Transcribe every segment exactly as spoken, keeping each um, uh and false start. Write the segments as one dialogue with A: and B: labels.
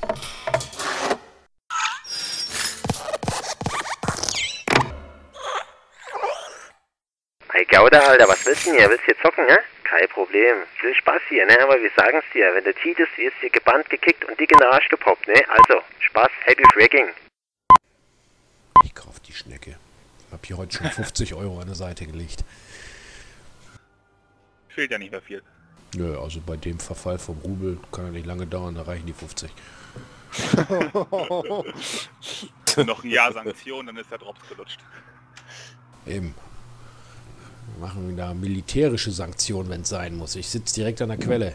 A: Hey Gauder, Alter, was willst du denn hier? Willst du hier zocken, ne? Kein Problem. Viel Spaß hier, ne? Aber wir sagen's dir. Wenn du cheatest, wirst du dir gebannt, gekickt und dick in den Arsch gepoppt, ne? Also, Spaß, happy fracking.
B: Ich kauf die Schnecke. Ich hab hier heute schon fünfzig Euro an der Seite gelegt.
C: Fehlt ja nicht mehr viel.
B: Nö, also bei dem Verfall vom Rubel kann ja nicht lange dauern, da reichen die fünfzig.
C: Noch ein Jahr Sanktion, dann ist der Drops gelutscht.
B: Eben. Machen wir da militärische Sanktionen, wenn es sein muss. Ich sitze direkt an der Quelle.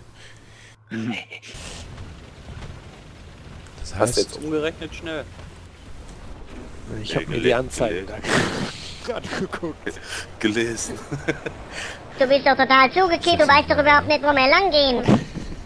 B: Das heißt,
D: hast du jetzt umgerechnet schnell?
E: Ich habe mir die Anzeige da gerade geguckt.
D: Gelesen.
F: Du bist doch total zugekehrt, du weißt doch überhaupt nicht, wo wir lang gehen.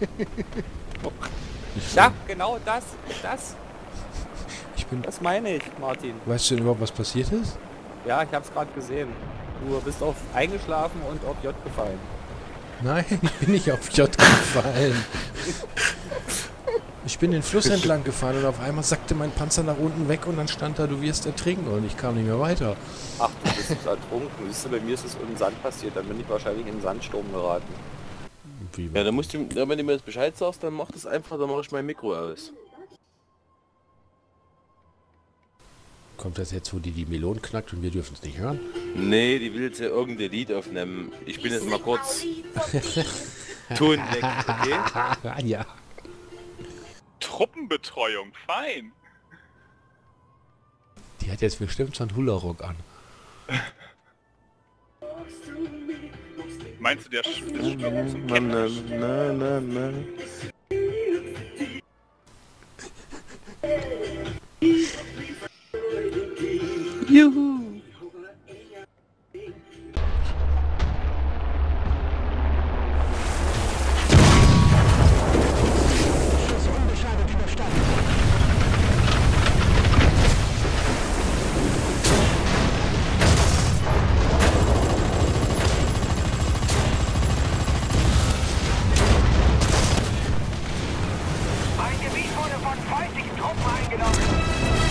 D: Ja, genau das, das,
B: ich bin,
D: das meine ich, Martin.
B: weißt du denn überhaupt, was passiert ist?
D: Ja, ich hab's gerade gesehen. Du bist auf eingeschlafen und auf J gefallen.
B: Nein, ich bin nicht auf J gefallen. Ich bin den Fluss entlang gefahren und auf einmal sackte mein Panzer nach unten weg und dann stand da, du wirst ertrinken und ich kam nicht mehr weiter.
D: Ach, du bist ertrunken. Siehst du, bei mir ist es im Sand passiert, dann bin ich wahrscheinlich in den Sandsturm geraten.
B: Wie?
G: Ja, dann musst du, ja, wenn du mir jetzt Bescheid sagst, dann mach das einfach, dann mache ich mein Mikro aus.
B: Kommt das jetzt, wo die die Melonen knackt und wir dürfen es nicht hören?
G: Nee, die will jetzt ja irgendein Lied aufnehmen. Ich bin jetzt mal kurz Ton weg, okay?
B: Ja.
C: Truppenbetreuung, fein.
B: Die hat jetzt bestimmt so einen Hula-Rock an.
C: Meinst du, der Sch das Schwimmen zum
G: Na, na,
C: Kämpfen?
G: na, na, na. Juhu!
H: Mein Gebiet wurde von feindlichen Truppen eingenommen.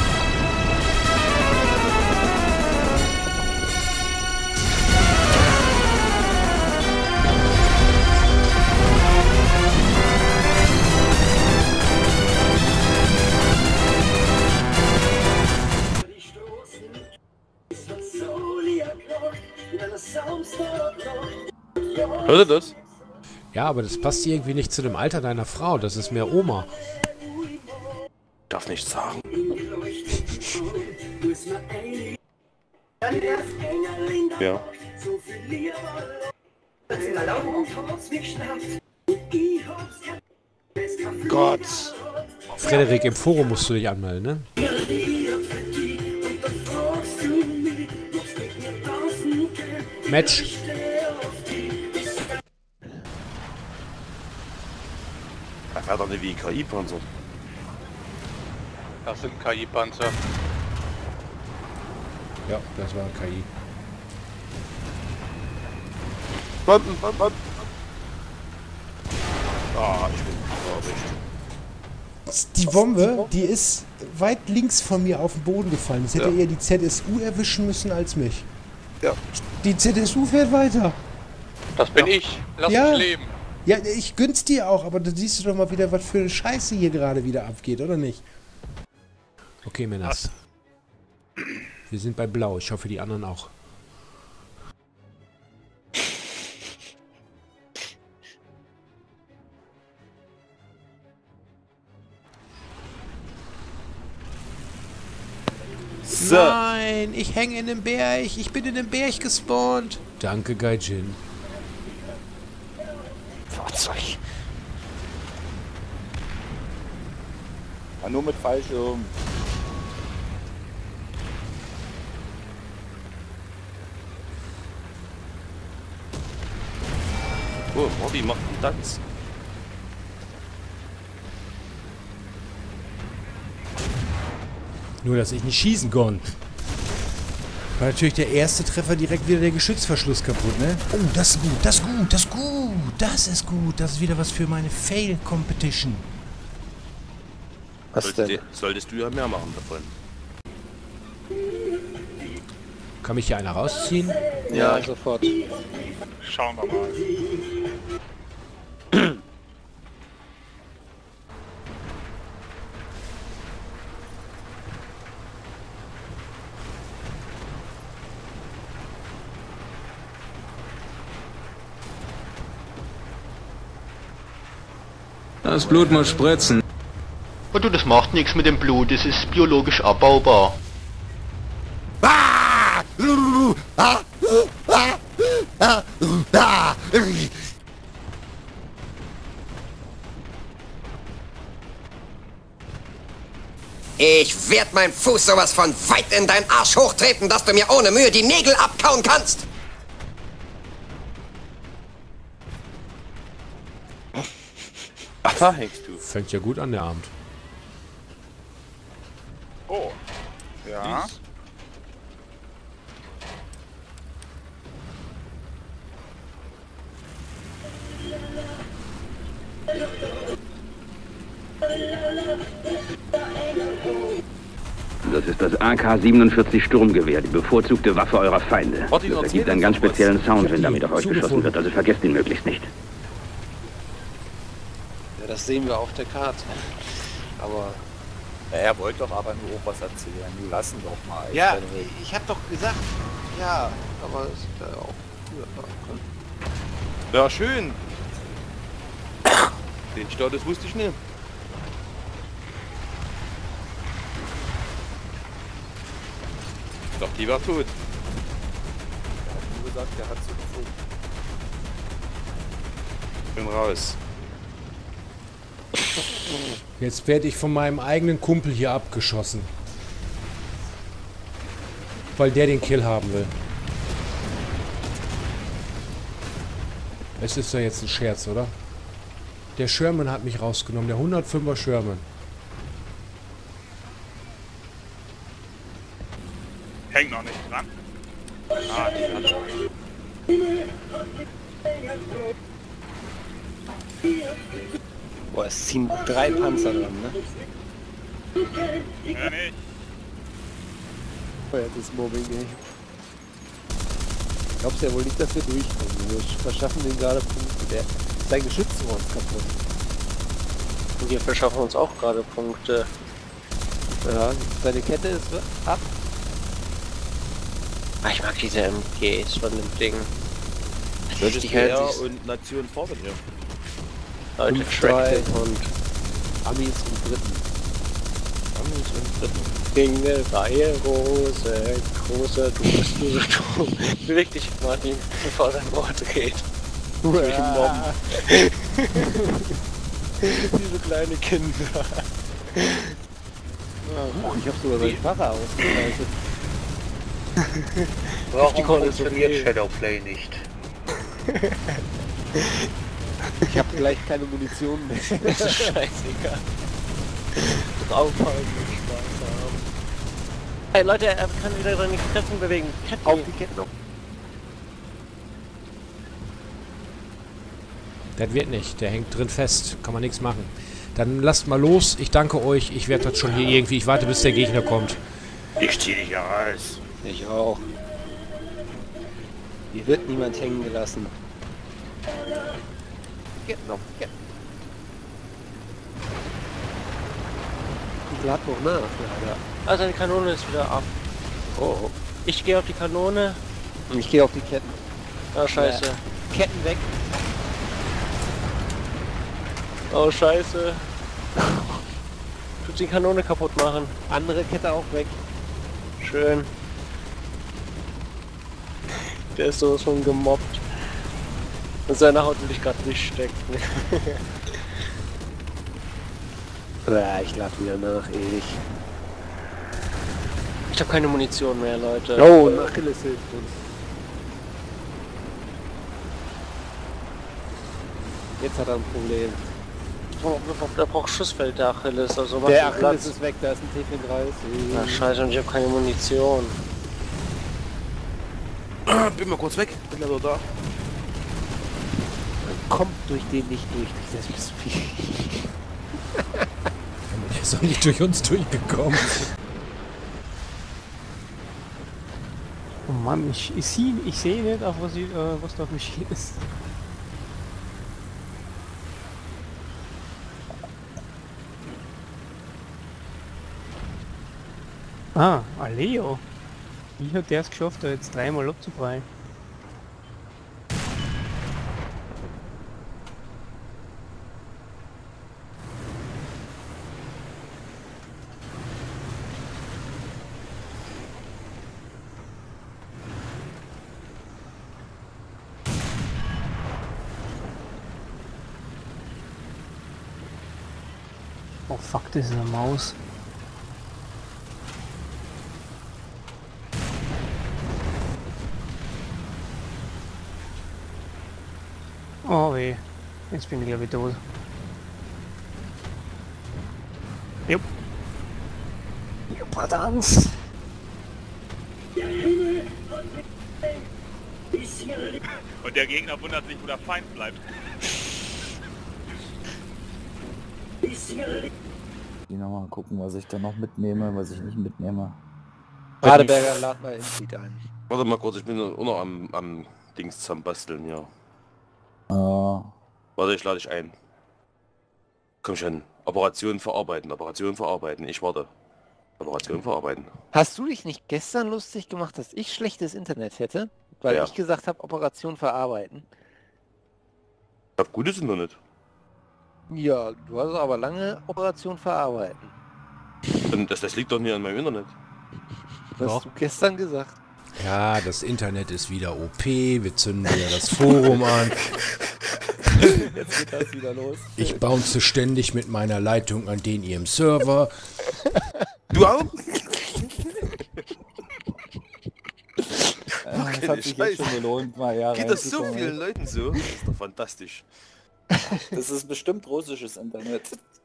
G: Hört ihr das?
B: Ja, aber das passt irgendwie nicht zu dem Alter deiner Frau. Das ist mehr Oma.
G: Darf nicht sagen. Ja.
E: Gott.
B: Frederik, im Forum musst du dich anmelden, ne? Match.
G: Er fährt doch nicht wie ein K I-Panzer.
C: Das sind K I-Panzer.
B: Ja, das war K I.
G: Banden, banden, banden. Ah, ich bin
I: Die Bombe, die ist weit links von mir auf den Boden gefallen. Das hätte
G: Ja.
I: eher die Z S U erwischen müssen als mich.
G: Ja.
I: Die Z S U fährt weiter.
C: Das bin ich. Lass
I: Ja.
C: mich leben.
I: Ja, ich gönn's dir auch, aber da siehst du doch mal wieder, was für eine Scheiße hier gerade wieder abgeht, oder nicht?
B: Okay, Männers. Wir sind bei Blau. Ich hoffe, die anderen auch.
G: So.
B: Nein, ich hänge in dem Berg. Ich bin in dem Berg gespawnt. Danke, Gaijin.
E: Fahrzeug.
D: Ja, nur mit Fallschirm.
G: Oh, Bobby macht einen Tanz.
I: Nur, dass ich nicht schießen konnte. War natürlich der erste Treffer direkt wieder der Geschützverschluss kaputt, ne? Oh, das ist gut, das ist gut, das ist gut, das ist gut. Das ist wieder was für meine Fail-Competition.
E: Was
G: Solltest,
E: denn?
G: du- solltest du ja mehr machen davon.
B: Kann mich hier einer rausziehen?
E: Ja, sofort.
C: Schauen wir mal.
J: Das Blut muss spritzen.
K: Und du, das macht nichts mit dem Blut, es ist biologisch abbaubar.
L: Ich werd meinen Fuß sowas von weit in deinen Arsch hochtreten, dass du mir ohne Mühe die Nägel abkauen kannst.
G: Ach, da hängst du.
B: Fängt ja gut an, der Abend.
C: Oh. Ja.
G: Dies.
M: Das ist das A K siebenundvierzig Sturmgewehr, die bevorzugte Waffe eurer Feinde. Das ergibt einen ganz speziellen Sound, wenn damit auf euch geschossen wird, also vergesst ihn möglichst nicht.
E: Ja, das sehen wir auf der Karte. Aber...
D: Ja, er wollte doch aber nur auch was erzählen. Nur lassen doch mal.
E: Ja, ich hab doch gesagt... Ja, aber es ist ja auch...
G: Ja, schön. Den Stau, das wusste ich nicht. Doch, die war tot.
D: Er hat nur gesagt, er hat sie gefunden.
G: Bin raus.
B: Jetzt werde ich von meinem eigenen Kumpel hier abgeschossen. Weil der den Kill haben will. Es ist ja jetzt ein Scherz, oder? Der Sherman hat mich rausgenommen, der hundertfünfer Sherman.
C: Hängt noch nicht dran. Ah, die hat
E: Boah, es ziehen drei Panzer dran, ne?
C: ja, nicht.
E: Feuertes Mobbing, ey. Glaubst du ja wohl nicht, dass wir durchkommen? Wir verschaffen den gerade Punkte. Der, sein Geschütz war uns kaputt.
K: Und wir verschaffen uns auch gerade Punkte.
E: Ja, seine Kette ist ab.
K: Ah, ich mag diese M Gs von dem Ding.
G: Deutsches
K: Die
G: P R
K: hält sich-
G: und Nation fordern hier.
K: Leute,
E: fünf drei
K: Track
E: und Amis und Briten.
G: Amis und Dritten.
K: Dinge, Reihe, Rose, großer, du bist nur so dumm. Beweg dich, Martin, bevor dein Wort geht. Du mich mobben. Diese kleine Kinder.
E: Oh, ich hab sogar seinen Pfarrer ausgeleitet.
K: Warum funktioniert Shadowplay nicht?
E: Ich hab gleich keine Munition mehr.
K: Das ist scheißegal. Draufhalten und Spaß haben. Hey Leute, er kann wieder seine Ketten bewegen. Ketten.
E: Auf die Ketten.
B: Das wird nicht, der hängt drin fest. Kann man nichts machen. Dann lasst mal los. Ich danke euch. Ich werde das schon hier irgendwie... Ich warte, bis der Gegner kommt.
G: Ich zieh dich ja raus.
E: Ich auch. Hier wird niemand hängen gelassen. Geht noch, geht. Ich lad noch nach, leider.
K: Ah, seine Kanone ist wieder ab.
E: Oh.
K: Ich gehe auf die Kanone.
E: Und ich gehe auf die Ketten.
K: Ah, scheiße.
E: Ja. Ketten weg.
K: Oh, scheiße. Tut die Kanone kaputt machen.
E: Andere Kette auch weg.
K: Schön. Der ist sowas von gemobbt. Und seine Haut will ich gerade nicht stecken.
E: Ja, ich lad wieder nach, ewig.
K: Ich habe keine Munition mehr, Leute.
E: Oh, ein Achilles hilft uns. Jetzt hat er ein Problem.
K: Der braucht Schussfeld, der Achilles. Also
E: der Achilles ist weg, da ist ein T vierunddreißig.
K: Na scheiße, und ich habe keine Munition.
G: Bin mal kurz weg, bin aber da.
E: Man kommt durch den nicht durch, durch das Spiel.
B: ist doch nicht durch uns durchgekommen.
E: Oh Mann, ich, ich sehe ich seh nicht, auf was, ich, äh, was da auf mich ist. Ah, Aleo. Wie hat der es geschafft, da jetzt dreimal abzuprallen? Oh fuck, das ist eine Maus. Oh weh, jetzt bin ich glaube ich tot. Jupp. Jupp, hat Angst.
C: Und der Gegner wundert sich, wo der Feind bleibt.
N: Ich nochmal gucken, was ich da noch mitnehme, was ich nicht mitnehme.
K: Radeberger, lad mal Inseed ein.
G: Warte mal kurz, ich bin auch noch am, am Dings zum Basteln, ja.
N: Uh.
G: Warte, ich lade dich ein. Komm schon. Operation verarbeiten, Operation verarbeiten. Ich warte. Operation verarbeiten.
K: Hast du dich nicht gestern lustig gemacht, dass ich schlechtes Internet hätte? Weil
G: ja.
K: ich gesagt habe, Operation verarbeiten.
G: Ich hab gutes Internet.
K: Ja, du hast aber lange Operation verarbeiten.
G: Und das, das liegt doch nicht an meinem Internet.
K: Was hast du gestern gesagt?
B: Ja, das Internet ist wieder O P, wir zünden wieder das Forum an.
N: Jetzt geht das wieder los.
B: Ich bounce ständig mit meiner Leitung an den ihrem Server.
G: Du auch?
N: Das hat sich jetzt schon gelohnt, mal ja.
G: Geht das so vielen Leuten so? Das ist doch fantastisch.
N: Das ist bestimmt russisches Internet.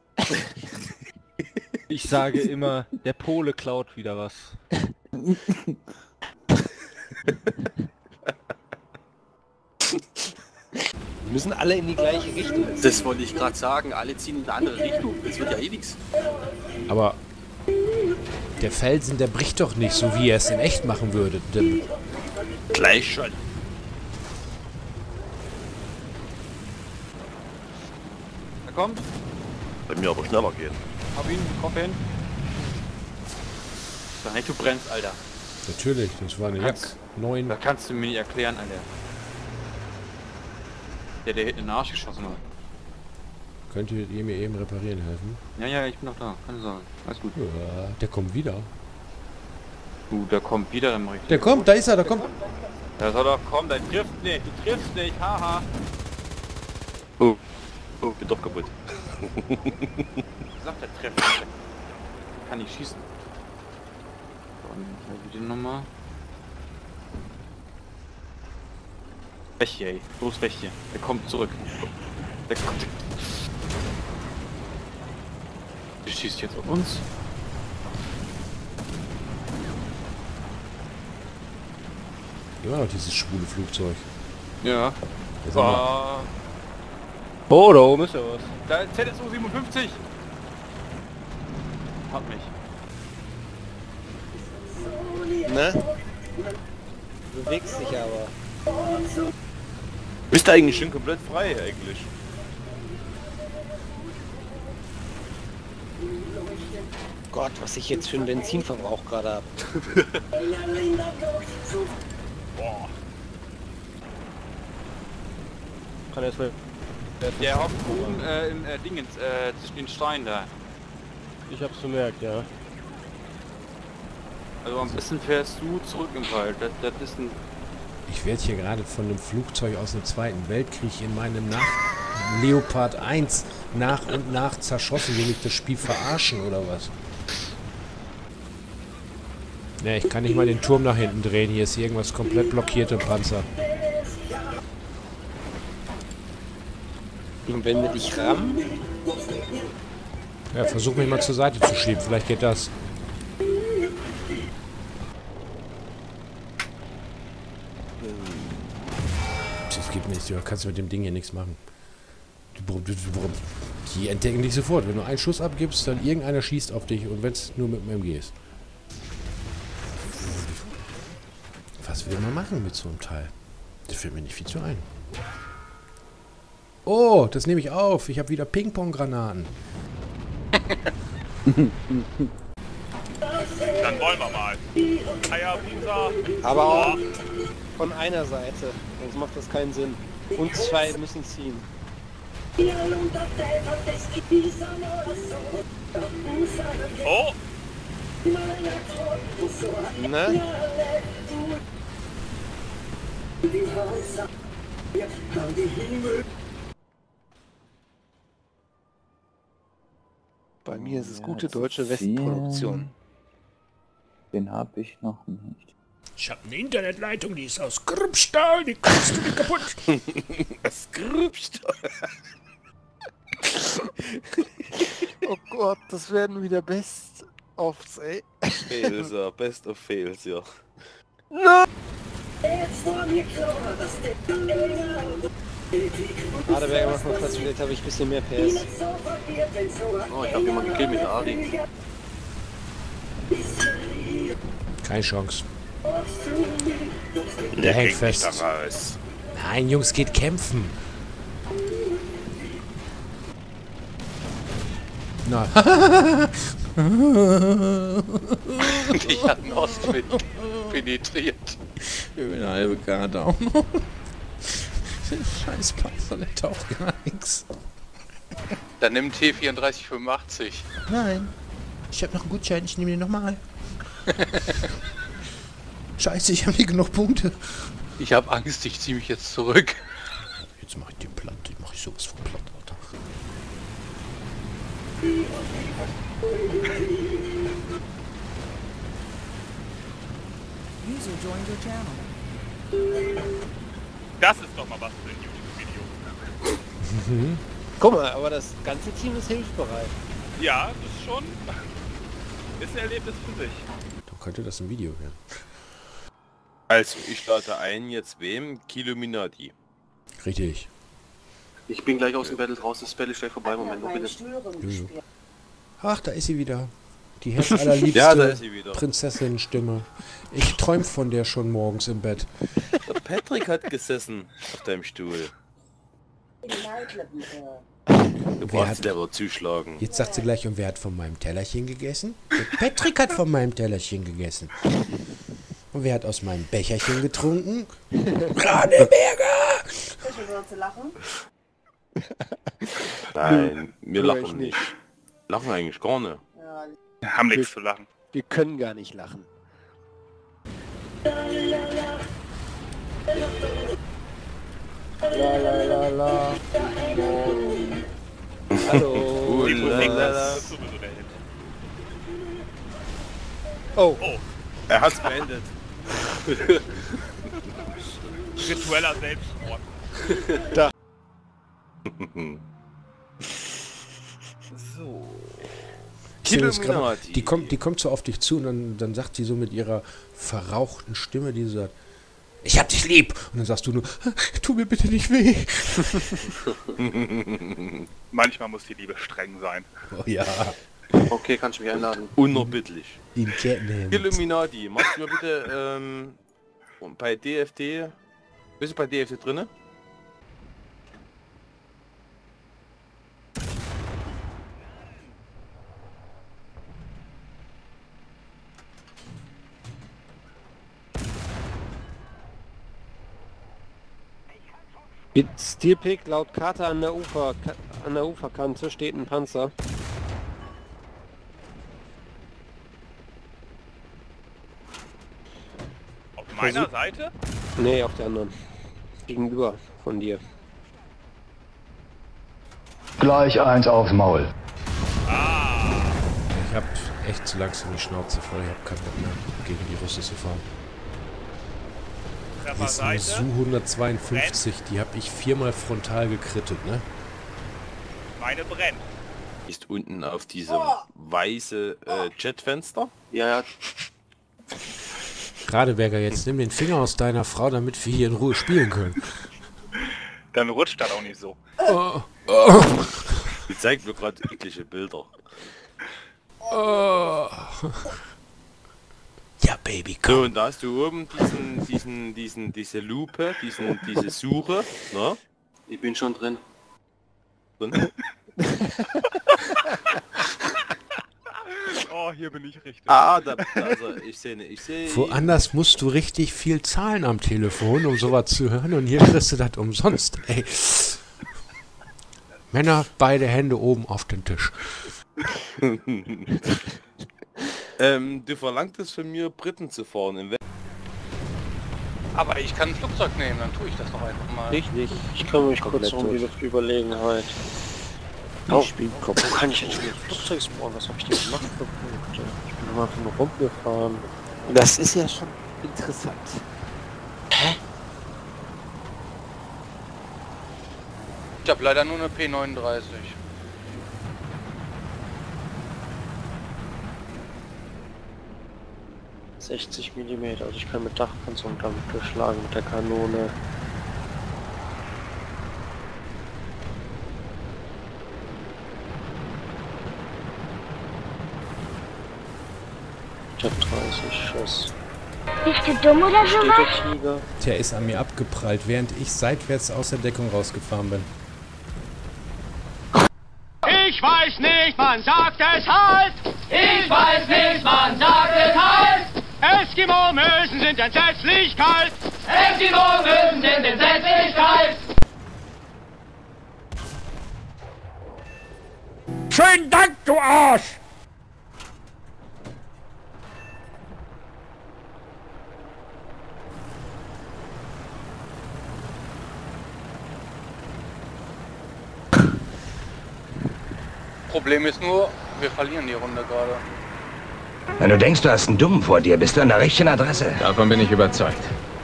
O: Ich sage immer, der Pole klaut wieder was.
K: Wir müssen alle in die gleiche Richtung.
D: Das wollte ich gerade sagen, alle ziehen in eine andere Richtung. Das wird ja eh nichts.
B: Aber der Felsen, der bricht doch nicht, so wie er es in echt machen würde. Denn
G: gleich schon.
O: Er kommt.
G: Bei mir aber schneller gehen.
O: Hab ihn, Kopf hin. Sag nicht, du brennst, Alter.
B: Natürlich, das war eine Jack neun.
O: Da kannst du mir nicht erklären, Alter. Der, der hätte in den Arsch geschossen hat.
B: Könntet ihr mir eben reparieren helfen?
O: Ja, ja, ich bin noch da. Keine Sorge. Alles gut.
B: Ja, der kommt wieder.
O: Du, der kommt wieder, dann mach ich.
B: Der kommt, da ist er, da kommt.
O: Der soll doch kommen, der trifft nicht. Du triffst nicht, haha.
G: Oh, oh, bin doch kaputt.
O: Ich sag, der trifft nicht. Kann nicht schießen. Dann wieder nochmal. Weg hier, ey. Los, weg hier. Der kommt zurück. Der kommt. Der schießt jetzt auf uns.
B: Immer noch dieses schwule Flugzeug.
O: Ja.
B: Das
O: Ah.
K: Oh, da oben ist ja was.
O: Da ist Z S U siebenundfünfzig. Hat mich.
K: Ne? Du bewegst dich aber.
G: Bist du eigentlich schon komplett frei, eigentlich?
K: Gott, was ich jetzt für einen Benzinverbrauch gerade habe.
O: Boah.
E: Kann er mal.
O: Der hockt oben äh, im äh, Dingens, äh, zwischen den Steinen da.
E: Ich hab's bemerkt, ja.
O: Also am besten fährst du zurück im Wald. Das, das ist ein.
B: Ich werde hier gerade von einem Flugzeug aus dem Zweiten Weltkrieg in meinem nach Leopard eins nach und nach zerschossen. Will ich das Spiel verarschen oder was? Ne, ich kann nicht mal den Turm nach hinten drehen. Hier ist irgendwas komplett blockiert im Panzer.
K: Und wenn wir dich rammen?
B: Ja, versuch mich mal zur Seite zu schieben. Vielleicht geht das. Das geht nicht. Du kannst mit dem Ding hier nichts machen. Die entdecken dich sofort. Wenn du einen Schuss abgibst, dann irgendeiner schießt auf dich und wenn es nur mit dem M G ist. Was will man machen mit so einem Teil? Das fällt mir nicht viel zu ein. Oh, das nehme ich auf. Ich habe wieder Ping-Pong-Granaten.
C: Dann wollen wir mal. Hayabusa.
E: Aber auch von einer Seite. Sonst macht das keinen Sinn. Und zwei müssen ziehen.
C: Oh!
E: Ne? Bei mir ist es gute deutsche Westproduktion.
N: Den habe ich noch nicht.
B: Ich habe eine Internetleitung, die ist aus Grübstahl, die kriegst du nicht kaputt.
G: Das Grübstahl.
E: Oh Gott, das werden wieder Best-ofs, ey.
G: Fails, ja. Best of Fails, ja.
E: Nein! Adeberger macht noch Platz, vielleicht habe ich ein bisschen mehr P S.
O: Oh, ich habe jemanden gekillt mit der Adi.
B: Keine Chance. Der hängt fest. Nein, Jungs, geht kämpfen. Nein.
O: Die hat einen Ostwind penetriert.
B: Ich bin eine halbe Karte auch noch. Scheiß Panzer, der taucht gar nichts.
O: Dann nimm T vierunddreißig fünfundachtzig.
B: Nein. Ich habe noch einen Gutschein, ich nehme den nochmal. Scheiße, ich habe hier genug Punkte.
O: Ich habe Angst, ich ziehe mich jetzt zurück.
B: Jetzt mache ich den platt, den mache ich sowas von platt, Alter.
P: User joined your channel.
C: Das ist doch mal was für ein YouTube-Video.
E: Mhm. Guck mal, aber das ganze Team ist hilfsbereit.
C: Ja, das ist schon... ist ein Erlebnis für sich.
B: Dann könnte das ein Video werden.
G: Also, ich lade ein, jetzt wem? Kilominati.
B: Richtig.
O: Ich bin gleich aus dem Battle raus, das Battle ist gleich vorbei, Moment, noch bitte.
B: Ach, da ist sie wieder. Die herzallerliebste
G: ja, da ist sie wieder.
B: Prinzessin-Stimme. Ich träum von der schon morgens im Bett.
G: Der Patrick hat gesessen auf deinem Stuhl. Du brauchst dir aber zuschlagen.
B: Jetzt sagt sie gleich, und wer hat von meinem Tellerchen gegessen? Der Patrick hat von meinem Tellerchen gegessen. Und wer hat aus meinem Becherchen getrunken? Radeberger!
G: Nein, wir lachen nicht. Lachen eigentlich gar nicht.
C: Wir haben nichts zu lachen.
E: Wir können gar nicht lachen. La la la la. Hallo.
C: Die Musik, das ist sowieso der Hit.
E: Oh.
C: Oh.
G: Er hat's beendet.
C: Ritueller Selbstmord.
E: Da.
G: So.
B: Grad, die kommt, die kommt so auf dich zu und dann, dann sagt sie so mit ihrer verrauchten Stimme, die sagt, ich hab dich lieb. Und dann sagst du nur, tu mir bitte nicht weh.
C: Manchmal muss die Liebe streng sein.
B: Oh ja.
O: Okay, kannst du mich einladen?
G: Unerbittlich.
B: In Catnip.
G: Illuminati, machst du mir bitte ähm, bei D F D, bist du bei D F D drinne?
E: Mit Steelpick laut Karte an der Ufer an der Uferkante steht ein Panzer.
C: Auf meiner Seite?
E: Nee, auf der anderen. Gegenüber von dir.
Q: Gleich eins aufs Maul.
C: Ah.
B: Ich hab echt zu langsam die Schnauze voll, ich hab keinen Bock mehr gegen die Russen zu fahren. Das ist eine S U hundertzweiundfünfzig, die habe ich viermal frontal gekrittet, ne?
C: Meine brennt.
G: Ist unten auf diesem weiße äh, Jetfenster?
O: Ja, ja.
B: Radeberger, jetzt nimm den Finger aus deiner Frau, damit wir hier in Ruhe spielen können.
C: Dann rutscht das auch nicht so.
B: Oh. Oh.
G: Die zeigt mir gerade eklige Bilder.
B: Oh. Ja, Baby, komm.
G: So, und da hast du oben diesen, diesen, diesen, diese Lupe, diesen, diese Suche, ne?
O: Ich bin schon drin.
G: Drin?
C: Oh, hier bin ich richtig.
G: Ah, da, also ich sehe, ich sehe.
B: Woanders musst du richtig viel zahlen am Telefon, um sowas zu hören, und hier kriegst du das umsonst. Ey. Männer, beide Hände oben auf den Tisch.
G: ähm, du verlangtest von mir, Briten zu fahren. Im
O: Aber ich kann ein Flugzeug nehmen, dann tue ich das doch einfach mal.
E: Ich nicht.
K: Ich kümmere mich kurz um die Luftüberlegenheit.
E: Oh, ich bin
K: Wo kann ich jetzt wieder Flugzeug spawnen? Was habe ich denn gemacht für Punkte? Ich bin nur einfach nur rumgefahren.
E: Das ist ja schon interessant.
K: Hä?
O: Ich habe leider nur eine P neununddreißig.
K: sechzig Millimeter, also ich kann mit Dachpanzerung damit durchschlagen, mit der Kanone. Ich hab dreißig Schuss.
F: Bist du dumm oder
K: Steht
F: sowas?
K: der Tiger?
I: Der ist an mir abgeprallt, während ich seitwärts aus der Deckung rausgefahren bin.
H: Ich weiß nicht, man sagt es halt! Ich weiß nicht, man sagt es halt! Eskimo-Mösen sind entsetzlich kalt! Eskimo-Mösen sind entsetzlich kalt! Schönen Dank, du Arsch!
O: Problem ist nur, wir verlieren die Runde gerade.
L: Wenn du denkst, du hast einen Dummen vor dir, bist du an der richtigen Adresse.
J: Davon bin ich überzeugt.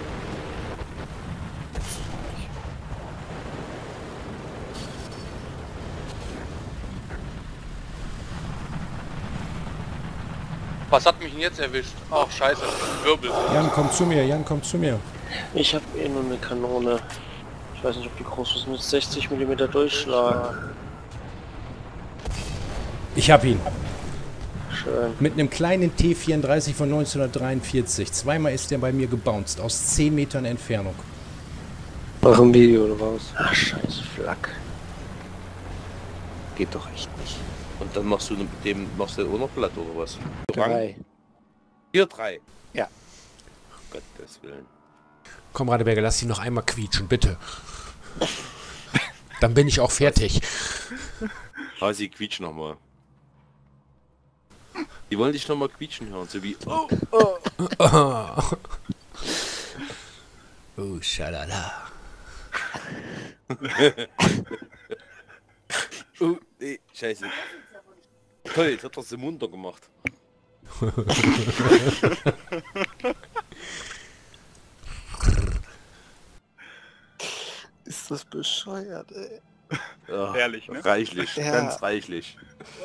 O: Was hat mich denn jetzt erwischt? Ach scheiße, Wirbel.
I: Jan, komm zu mir, Jan, komm zu mir.
K: Ich habe eh nur eine Kanone. Ich weiß nicht, ob die groß ist, mit sechzig Millimeter Durchschlag.
I: Ich hab ihn.
K: Schön.
I: Mit einem kleinen T vierunddreißig von neunzehnhundertdreiundvierzig. Zweimal ist der bei mir gebounced, aus zehn Metern Entfernung.
K: Mach ein Video oder was? Ach scheiße, Flak. Geht doch echt nicht.
G: Und dann machst du mit dem, machst du auch noch Blatt oder was?
K: Drei.
G: Hier drei?
K: Ja.
G: Gottes Willen.
B: Komm, Radeberger, lass ihn noch einmal quietschen, bitte. Dann bin ich auch fertig.
G: Hasi, quietsch nochmal. Die wollen dich nochmal quietschen hören, so wie... Oh,
B: oh. Oh, oh schalala.
G: Oh, nee, scheiße. Toll, jetzt hat er sie munter gemacht.
K: Ist das bescheuert, ey.
G: Ja,
C: Herrlich, ne?
G: Reichlich,
K: ja.
G: Ganz reichlich.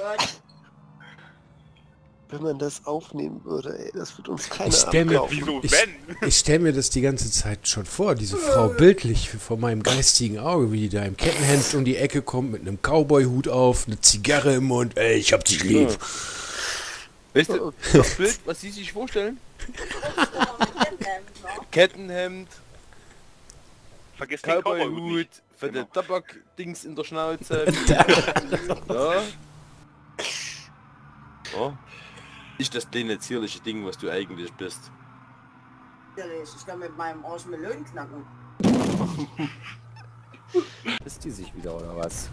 K: Wenn man das aufnehmen würde, ey, das wird uns keiner
B: Ich stell mir,
K: abkaufen.
B: ich, ich stell mir das die ganze Zeit schon vor, diese Frau bildlich vor meinem geistigen Auge, wie die da im Kettenhemd um die Ecke kommt, mit einem Cowboy-Hut auf, eine Zigarre im Mund, ey, ich hab dich lieb.
G: Ja. Weißt du, das Bild, was Sie sich vorstellen? Kettenhemd,
C: Vergiss den Cowboy-Hut
G: Cowboy-Hut,
C: nicht.
G: für
C: Genau.
G: den Tabak-Dings in der Schnauze. Ja. Ja. Nicht das kleine zierliche Ding, was du eigentlich bist.
R: Ich kann mit meinem Arsch Melonen knacken.
N: Ist die sich wieder oder was?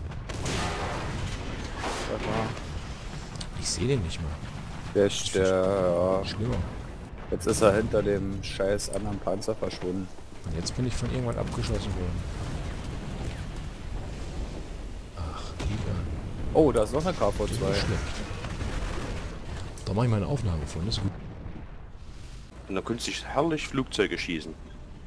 B: Ich sehe den nicht mal.
N: Der ist der, ja.
B: Schlimmer.
N: Jetzt ist er hinter dem scheiß anderen Panzer verschwunden.
B: Und jetzt bin ich von irgendwann abgeschossen worden. Ach, lieber.
N: Oh, da ist noch eine K V zwei.
B: Schlecht. Da mache ich meine Aufnahme von, das ist gut.
G: Und da könntest du herrlich Flugzeuge schießen.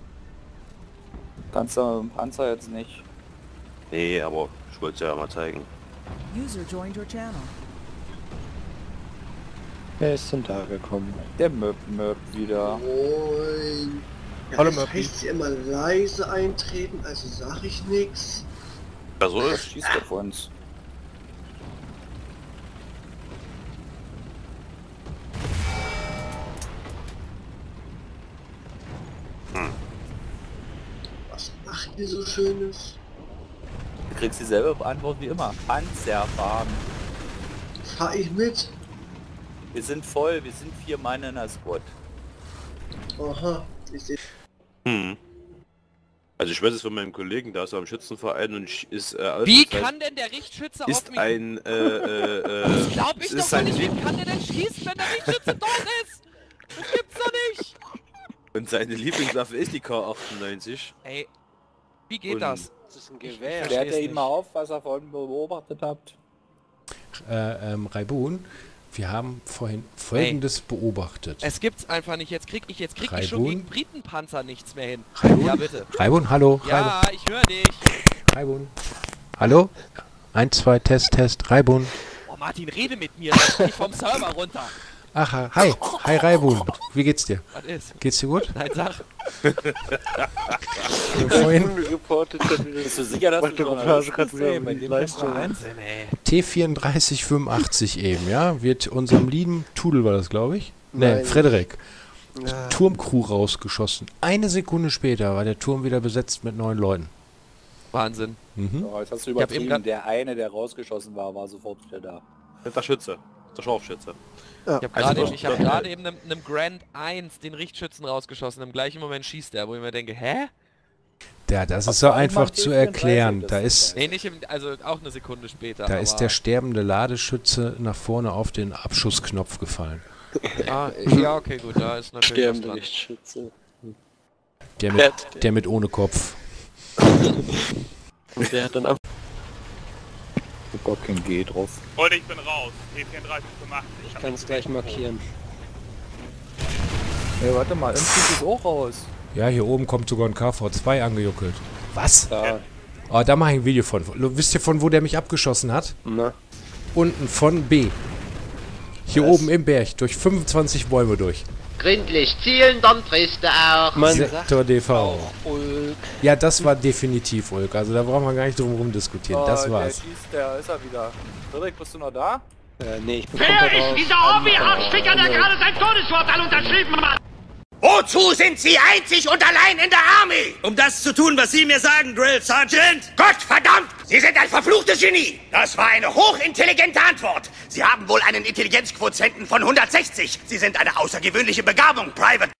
N: Kannst du im Panzer jetzt nicht.
G: Nee, aber ich wollte es ja mal zeigen.
P: User joined your channel.
E: Wer ist denn da gekommen?
N: Der Möb Möb wieder.
S: Moin. Ja,
E: Hallo,
S: das
E: Murphy.
S: heißt ja immer leise eintreten, also sag ich nix.
G: Also
N: Das
G: ist
N: schießt auf uns.
S: die so schön ist.
N: Du kriegst dieselbe Antwort wie immer. Panzer fahren.
S: Fahr ich mit?
N: Wir sind voll, wir sind vier Mann in der Squad.
S: Aha, ich sehe.
G: Hm. Also ich weiß es von meinem Kollegen, da ist er am Schützenverein und ist äh,
T: Wie kann denn der Richtschütze
G: ist
T: auf mich...
G: ein äh, äh, äh,
T: das glaub ich doch
G: sein
T: nicht,
G: Lieb-
T: wie kann der denn schießen, wenn der Richtschütze dort ist? Das gibt's doch nicht!
G: Und seine Lieblingswaffe ist die K achtundneunzig.
T: Ey, wie geht
G: Und
T: das?
E: Das ist ein Gewehr.
N: Klärt ihr ihm mal auf, was ihr vorhin beobachtet habt?
B: Äh, ähm, Raibun, wir haben vorhin Folgendes beobachtet.
T: Es gibt's einfach nicht. Jetzt krieg ich, jetzt krieg ich schon
B: Raibun?
T: gegen Britenpanzer nichts mehr hin.
B: Raibun?
T: Ja, bitte.
B: Raibun, hallo.
T: Ja, ich höre dich.
B: Raibun. Hallo? Eins, zwei, Test, Test, Raibun.
T: Oh, Martin, rede mit mir. Lass mich vom Server runter.
B: Ach, hi. Hi, Raibun. Wie geht's dir?
T: Was ist?
B: Geht's dir gut?
T: Nein, sag.
B: Vorhin
E: Reportet dann wieder.
N: Bist du sicher, dass du
E: Reportage gerade wieder über die Leistung.
T: Wahnsinn, ey.
B: T vierunddreißig fünfundachtzig eben, ja? Wird unserem lieben Tudel war das, glaube ich? Ne,
E: Nein.
B: Frederik.
E: Ja.
B: Turmcrew rausgeschossen. Eine Sekunde später war der Turm wieder besetzt mit neun Leuten.
T: Wahnsinn.
B: Mhm.
N: Oh, jetzt hast du
T: Ich hab eben
N: übertrieben.
T: grad-
N: Der eine, der rausgeschossen war, war sofort wieder da.
G: Der Schütze. Der Scharfschütze.
E: Ja.
T: Ich habe
G: Also
T: gerade
G: doch,
T: ich hab
G: doch,
T: gerade
G: ja.
T: eben einem, einem Grand eins den Richtschützen rausgeschossen. Im gleichen Moment schießt er, wo ich mir denke, hä?
B: Ja, das ist so einfach zu erklären. Da ist,
T: Nee, nicht im, also auch eine Sekunde später.
B: da
T: aber,
B: ist der sterbende Ladeschütze nach vorne auf den Abschussknopf gefallen.
T: Ah, ja, okay, gut, da ist natürlich was
E: Sterbende
T: dran.
E: Richtschütze.
B: Der mit, der mit ohne Kopf.
E: Und der hat dann einfach...
N: Ich hab gar kein G drauf.
C: Und ich bin raus. T vierunddreißig fünfundachtzig.
E: Ich kann es gleich markieren.
N: Ey, warte mal, M C ist auch raus.
B: Ja, hier oben kommt sogar ein K V zwei angejuckelt. Was?
E: Da.
B: Oh, da mache ich ein Video von. Wisst ihr, von wo der mich abgeschossen hat?
E: Na.
B: Unten von B. Hier
E: Was?
B: oben im Berg, durch fünfundzwanzig Bäume durch.
U: Gründlich zielen, dann triffst du auch.
E: Man
B: Sektor D V.
E: auch Ulk.
B: Ja, das war definitiv Ulk. Also da brauchen wir gar nicht drum herum diskutieren. Das
N: Oh,
B: war's.
N: Der schießt, der ist er wieder. Frederik, bist du noch da?
E: Äh, nee, ich bin
H: Wer
E: komplett
H: ist
E: raus.
H: dieser Hobby-Arschficker, der gerade sein Todesurteil unterschrieben hat?
L: Wozu sind Sie einzig und allein in der Army? Um das zu tun, was Sie mir sagen, Drill Sergeant. Gott verdammt! Sie sind ein verfluchtes Genie! Das war eine hochintelligente Antwort. Sie haben wohl einen Intelligenzquotienten von hundertsechzig. Sie sind eine außergewöhnliche Begabung, Private.